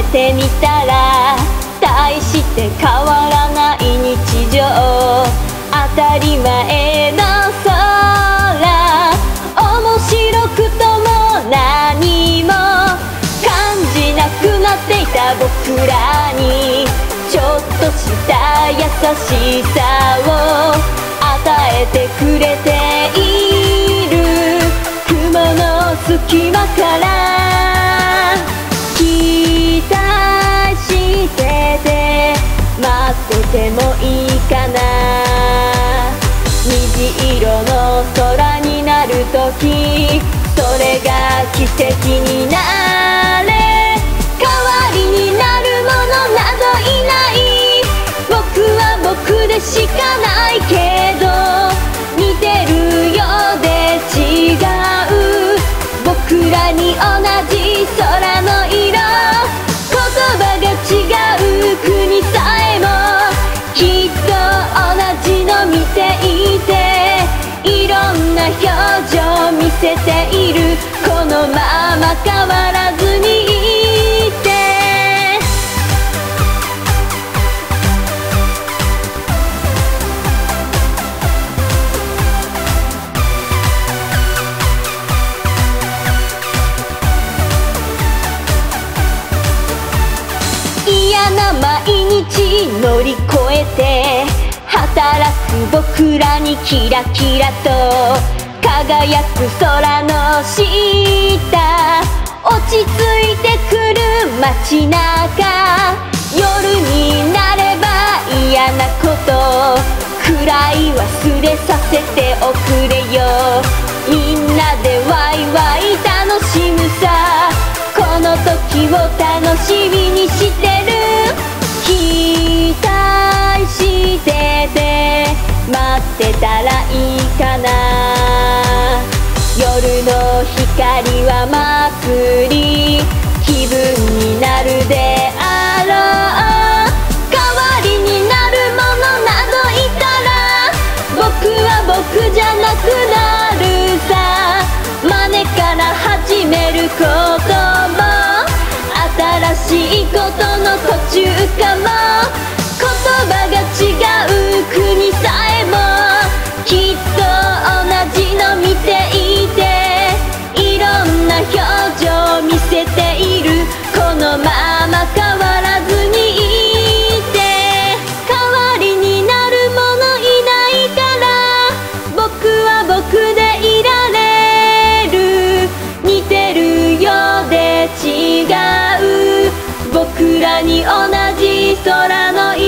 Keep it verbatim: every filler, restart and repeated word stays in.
てみたら大して変わらない日常、当たり前の空、面白くとも何も感じなくなっていた僕らにちょっとした優しさを与えてくれている。雲の隙間から期待してて待っててもいいかな。虹色の空になるときそれが奇跡になれ。代わりになるものなどいない。僕は僕でしかないけど似てるようで違う。僕らに同じ空の色、言葉が違う国さえもきっと同じの見ていて、いろんな表情見せている。このまま変わらずにいて。嫌な毎日乗り越えて働く僕らにキラキラと輝く空の下、落ち着いてくる街中、夜になれば嫌なことくらい忘れさせておくれよ。みんなでワイワイ楽しむさ、この時を楽しみにしてる。期待してて待ってたらいいかな。夜の光は祭り気分になるであろう。代わりになるものなどいたら僕は僕じゃなくなるさ。真似から始めることも新しいことの途中かも。言葉が違う国さえもきっと同じの見ていて、いろんな表情見せている。このまま変わらずにいて。代わりになるものいないから僕は僕でいられる。似てるようで違う僕らに同じ空の色。